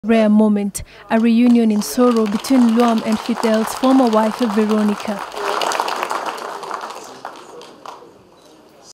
Rare moment, a reunion in sorrow between Luam and Fidel's former wife Veronica.